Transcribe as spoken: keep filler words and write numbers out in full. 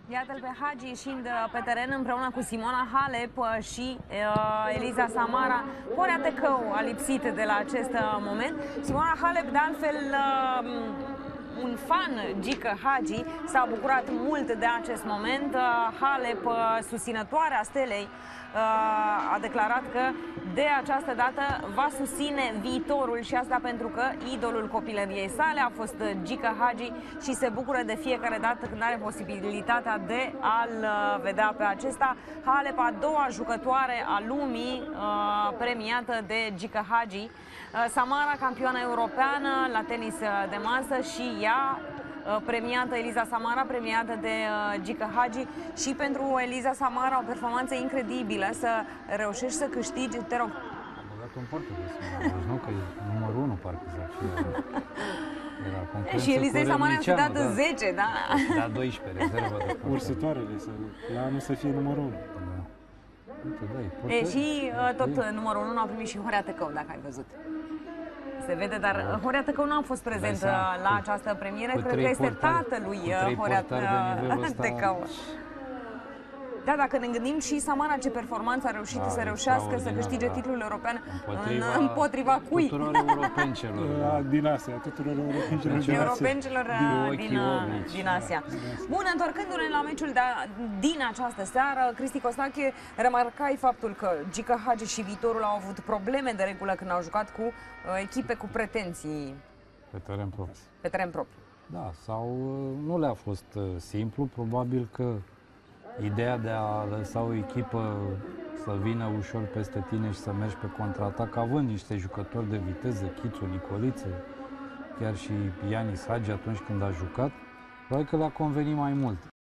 Iată-l pe Hagi ieșind pe teren împreună cu Simona Halep și uh, Elisa Samara. Horea Tecău a lipsit de la acest moment. Simona Halep, de altfel, uh, un fan, Gică Hagi, s-a bucurat mult de acest moment. Uh, Halep, uh, susținătoarea stelei, uh, a declarat că de această dată va susține viitorul și asta pentru că idolul copilăriei sale a fost Gică Hagi și se bucură de fiecare dată când are posibilitatea de a-l vedea pe acesta. Halep, a doua jucătoare a lumii uh, premiată de Gică Hagi. Uh, Samara, campioană europeană la tenis de masă și ea premiată, Elisa Samara, premiată de uh, Gică Hagi. Și pentru Elisa Samara o performanță incredibilă, să reușești să câștigi, te rog. Am băgat un portă de Samara, nu că e numărul unu, parcă zic. Era concurență. Și Elisa Samara a dat da. zece, da? Da, doisprezece, rezervă de portă. Ursătoarele, să, la anul să fie numărul unu. Da. Uite, da, e E, și uh, tot uh, numărul unu a primit și Horea Tecău, dacă ai văzut. Se vede, dar da. Horea Tecău nu a fost prezent la această premieră. Cred că este tatălui Horea Tecău. Da, dacă ne gândim și Samara ce performanță a reușit da, să reușească să câștige da. titlul european împotriva, în, împotriva cui? Tuturor europencelor. Da. Din Asia, tuturor europencelor din Asia. Europencelor din, din, din Asia. Bun, întorcându-ne la meciul de, din această seară, Cristi Costache, remarcai faptul că Gică Hagi și viitorul au avut probleme de regulă când au jucat cu uh, echipe cu pretenții pe teren propriu. Pe teren propriu. Da, sau nu le-a fost uh, simplu, probabil că ideea de a lăsa o echipă să vină ușor peste tine și să mergi pe contraatac, având niște jucători de viteză, Chițu, Nicoliță, chiar și Ianis Hagi atunci când a jucat, probabil că le-a convenit mai mult.